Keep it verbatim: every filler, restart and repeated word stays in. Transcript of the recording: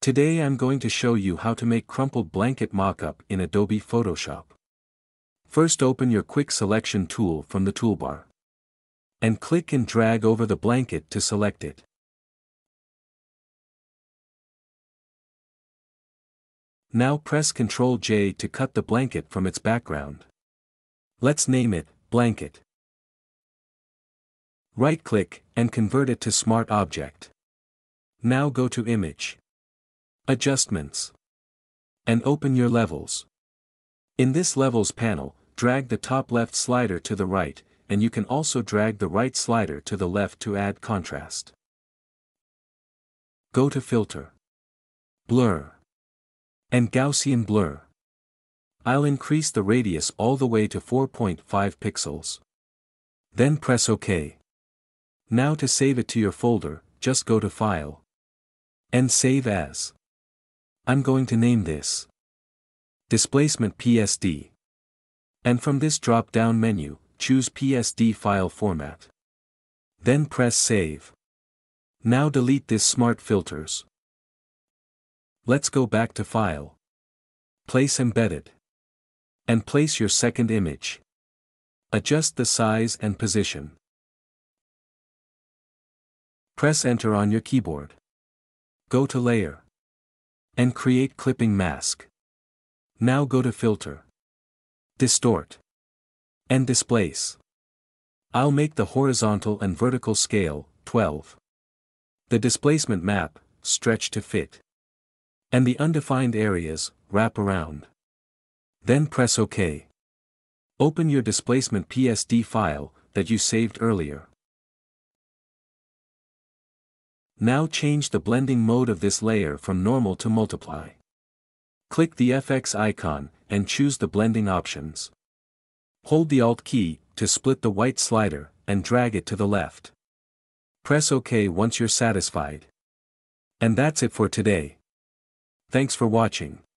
Today I'm going to show you how to make crumpled blanket mockup in Adobe Photoshop. First, open your Quick Selection tool from the toolbar. And click and drag over the blanket to select it. Now press control J to cut the blanket from its background. Let's name it Blanket. Right-click and convert it to Smart Object. Now go to Image, Adjustments, and open your levels. In this Levels panel, drag the top left slider to the right, and you can also drag the right slider to the left to add contrast. Go to Filter, Blur, and Gaussian Blur. I'll increase the radius all the way to four point five pixels. Then press OK. Now to save it to your folder, just go to File, and Save As. I'm going to name this Displacement P S D. And from this drop-down menu, choose P S D file format. Then press Save. Now delete this Smart Filters. Let's go back to File, Place Embedded, and place your second image. Adjust the size and position. Press Enter on your keyboard. Go to Layer, and create Clipping Mask. Now go to Filter, Distort, and Displace. I'll make the horizontal and vertical scale twelve. The displacement map, Stretch to Fit. And the undefined areas, Wrap Around. Then press OK. Open your displacement P S D file that you saved earlier. Now change the blending mode of this layer from normal to multiply. Click the F X icon and choose the blending options. Hold the Alt key to split the white slider and drag it to the left. Press OK once you're satisfied. And that's it for today. Thanks for watching.